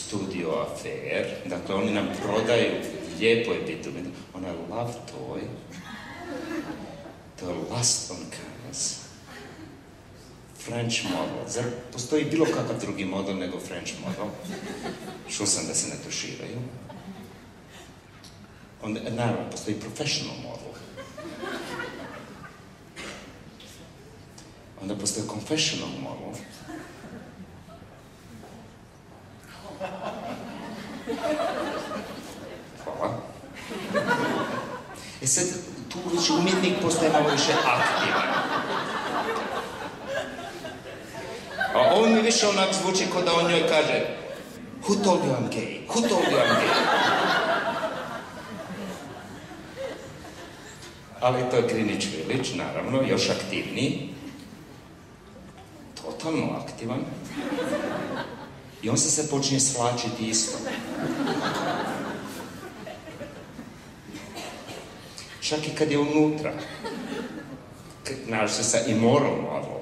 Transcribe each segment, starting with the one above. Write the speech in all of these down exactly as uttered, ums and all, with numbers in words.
Studio Affair, dakle oni nam prodaju, lijepo je biti umjetnik, ona je love toy, to je lust on canvas, French model. Zar postoji bilo kakav drugi model nego French model? Čuo sam da se ne tuširaju. Onda, naravno, postoji professional model. Onda postoji confessional model. Hvala. E sad, tu već umjetnik postaje malo više aktivan. A ovo mi više onak zvuči kao da on njoj kaže Who told you I'm gay? Who told you I'm gay? Ali to je Greenwich Village, naravno, još aktivniji. Totalno aktivan. I on se sad počinje svlačiti isto. Čak i kad je unutra. Znaš se sa immoral model.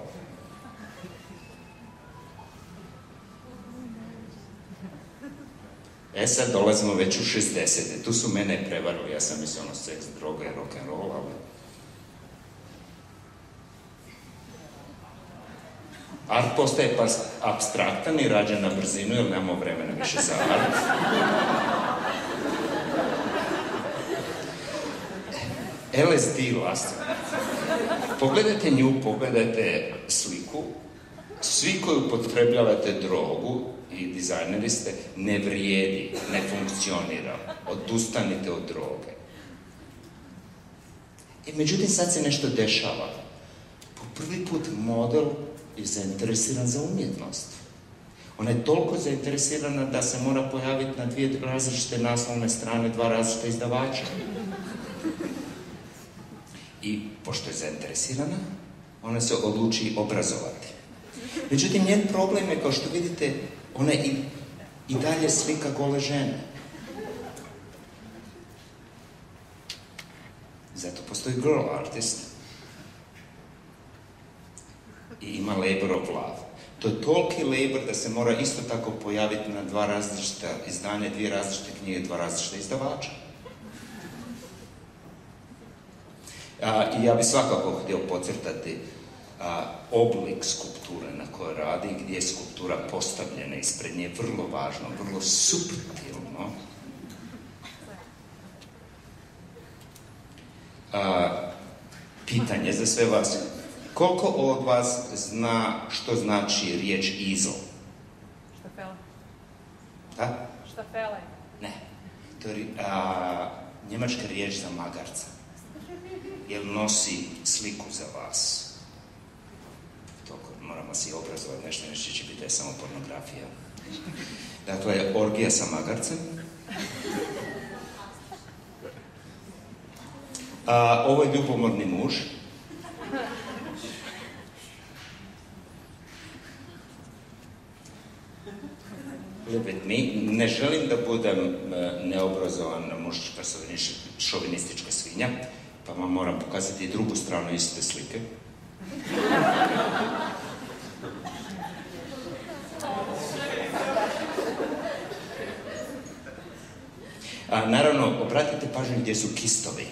E sad dolazimo već u šezdesete. Tu su mene prevarili, ja sam mislio ono seks, droga i rock'n'roll, ali... Art postaje pa apstraktan i rađen na brzinu, jer nemamo vremena više za art. L S D last. Pogledajte nju, pogledajte sliku. Svi koji upotrebljavate drogu i dizajneri ste, ne vrijedi, ne funkcionira. Odustanite od droge. I međutim, sad se nešto dešava. Po prvi put model je zainteresiran za umjetnost. Ona je toliko zainteresirana da se mora pojaviti na dvije različite naslovne strane, dva različita izdavača. I pošto je zainteresirana, ona se odluči obrazovati. Međutim, njen problem je, kao što vidite, ona i, i dalje slika gole žene. Zato postoji girl artist. I ima labor of love. To je toliki labor da se mora isto tako pojaviti na dva različita izdanja, dvije različite knjige, dva različita izdavača. A, I ja bih svakako htio podcrtati a, oblik skulpture na kojoj radi, gdje je skulptura postavljena ispred nje, vrlo važno, vrlo suptilno. A, pitanje za sve vas. Koliko od vas zna što znači riječ izl? Štafele. Da? Štafele. Ne. To je a, njemačka riječ za magarca. Jer nosi sliku za vas. Toliko moramo si obrazovati nešto, nešto će biti samo pornografija. Dakle, orgija sa magarcem. A, ovo je ljubomorni muž. Ne želim da budem neobrazovana muška šovinistička svinja, pa vam moram pokazati i drugu stranu iste slike. A, naravno, obratite pažnju gdje su kistovi.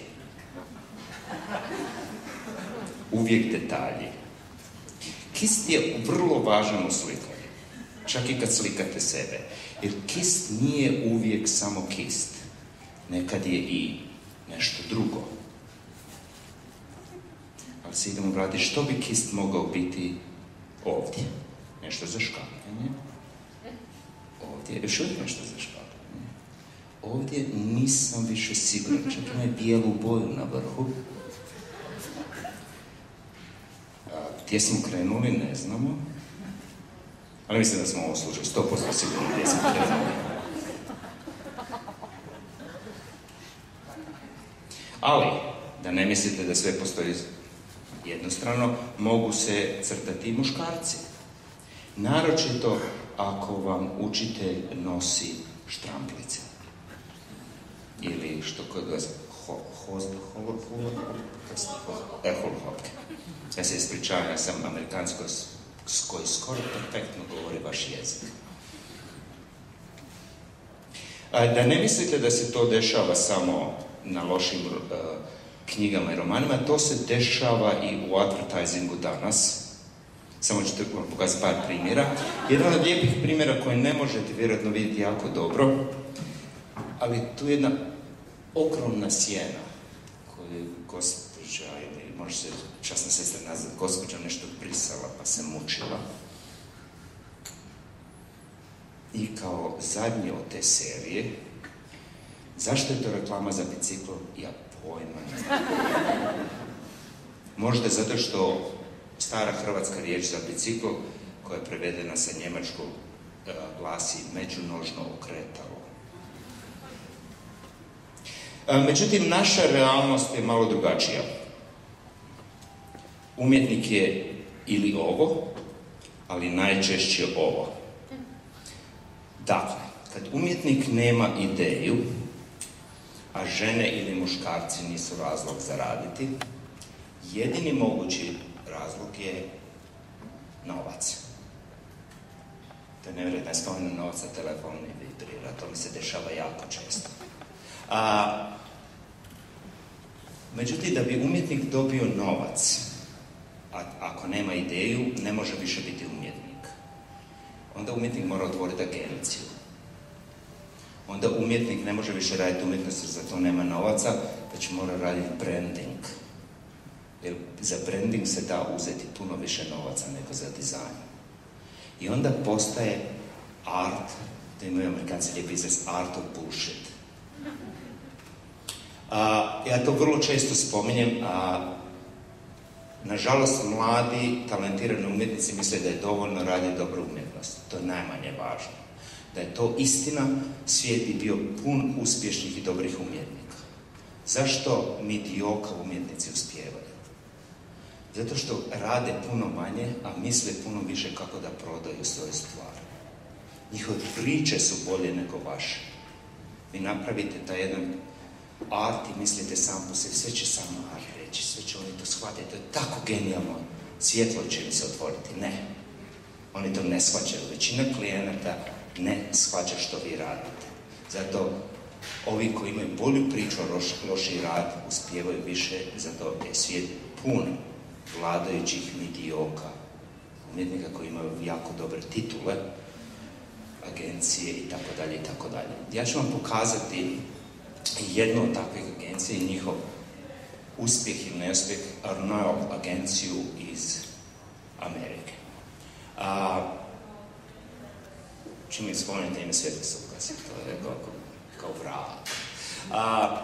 Uvijek detalji. Kist je vrlo važan u slikanju. Čak i kad slikate sebe. Jer kist nije uvijek samo kist. Nekad je i nešto drugo. Ali se idemo vratiti što bi kist mogao biti ovdje. Nešto za škapljanje. Ovdje, još uvijek nešto za škapljanje. Ovdje nisam više siguran. Čak ima je bijelu boju na vrhu. A, gdje smo krenuli, ne znamo. Ali mislim da smo ovo slušali sto posto sigurno gdje smo krenuli. Ali, da ne mislite da sve postoji jednostrano, mogu se crtati i muškarci. Naročito ako vam učitelj nosi štramplice. Ili što kod vas, eholhopke. Ja se ispričavam, ja sam amerikansko s koji skoro perfektno govori vaš jezik. Da ne mislite da se to dešava samo na lošim uh, knjigama i romanima, to se dešava i u advertisingu danas. Samo ću vam pokazati par primjera. Jedan od lijepih primjera koje ne možete vjerojatno vidjeti jako dobro, ali tu je jedna ogromna sjena koju je gospođa, ili može se časna sestra nazvati, gospođa nešto brisala pa se mučila. I kao zadnje od te serije, zašto je to reklama za bicikl? Ja pojma ne. Možda zato što stara hrvatska riječ za bicikl, koja je prevedena sa njemačkog, glasi međunožno okretalo. Međutim, naša realnost je malo drugačija. Umjetnik je ili ovo, ali najčešće ovo. Dakle, kad umjetnik nema ideju, a žene ili muškarci nisu razlog za raditi, jedini mogući razlog je novac. To je nevjerojatno, ne spomenu novaca, telefon ne vibrira, to mi se dešava jako često. A, međutim, da bi umjetnik dobio novac, a ako nema ideju, ne može više biti umjetnik. Onda umjetnik mora otvoriti agenciju. Onda umjetnik ne može više raditi umjetnost jer za to nema novaca, već mora raditi branding. Jer za branding se da uzeti puno više novaca nego za dizajn. I onda postaje art, da imaju Amerikanci lijepi izraz, art of bullshit. A, ja to vrlo često spominjem, a nažalost mladi, talentirani umjetnici misle da je dovoljno raditi dobru umjetnost. To je najmanje važno. Da je to istina, svijet bi bio pun uspješnih i dobrih umjetnika. Zašto mediokre umjetnici uspijevaju? Zato što rade puno manje, a misle puno više kako da prodaju svoje stvari. Njihove priče su bolje nego vaše. Vi napravite taj jedan art i mislite sam po sebi, sve će samo art reći, sve će oni to shvatiti, to je tako genijalno, svjetlo će mi se otvoriti. Ne, oni to ne shvaćaju. Većina klijenata ne shvaća što vi radite. Zato ovi koji imaju bolju priču o loš, loši rad uspijevaju više, zato je svijet pun vladajućih medioka, umjetnika koji imaju jako dobre titule, agencije i tako dalje i tako dalje. Ja ću vam pokazati jednu od takvih agencija i njihov uspjeh ili neuspjeh, Arnold agenciju iz Amerike. A, čim mi spomenete ime Svjetli se ukasi, to je kao, kao vrat. A,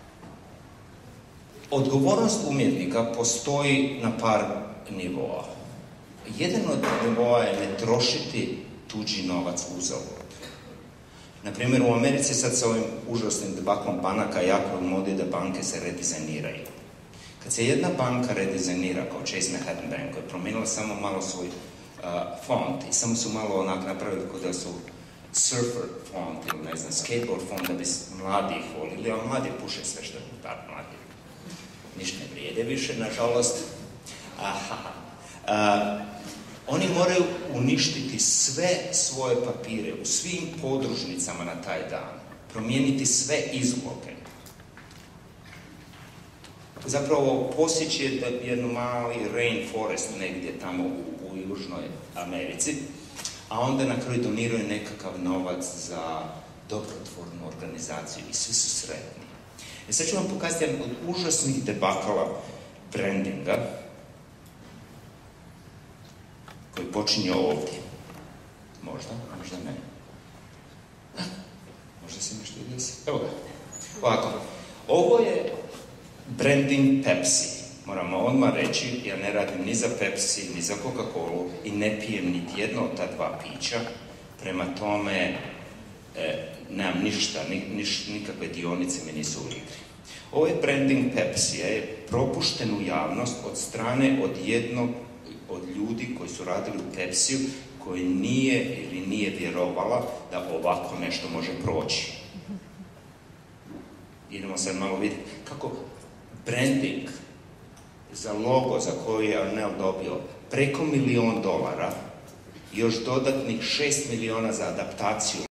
odgovornost umjetnika postoji na par nivoa. Jedan od nivoa je ne trošiti tuđi novac uzalud. Naprimjer, u Americi sad sa ovim užasnim debaklom banaka jako u modi da banke se redizajniraju. Kad se jedna banka redizajnira, kao Chase Manhattan Bank, koja je promijenila samo malo svoj uh, font i samo su malo onak napravili kao da su surfer font ili ne znam, skateboard font da bi mladi ih volili, a mladi puše sve što je tak mladi. Ništa ne vrijede više, nažalost. Aha. Uh, Oni moraju uništiti sve svoje papire u svim podružnicama na taj dan. Promijeniti sve izloge. Zapravo posjeći jednu mali rainforest negdje tamo u, u Južnoj Americi, a onda na kraju doniraju nekakav novac za dobrotvornu organizaciju i svi su sretni. E sad ću vam pokazati jedan od užasnih debakala brandinga, koji počinje ovdje. Možda, možda ne. Možda se nešto i desi. Evo ga. Ovako. Ovo je branding Pepsi. Moramo odmah reći, ja ne radim ni za Pepsi, ni za Coca-Colu i ne pijem niti jedno od ta dva pića. Prema tome, e, nemam ništa, ni, niš, nikakve dionice mi nisu u igri. Ovo je branding Pepsi, je propušten u javnost od strane od jednog od ljudi koji su radili u Pepsiju, koji nije ili nije vjerovala da ovako nešto može proći. Idemo sad malo vidjeti kako branding za logo za koji je Arnold dobio preko milion dolara i još dodatnih šest miliona za adaptaciju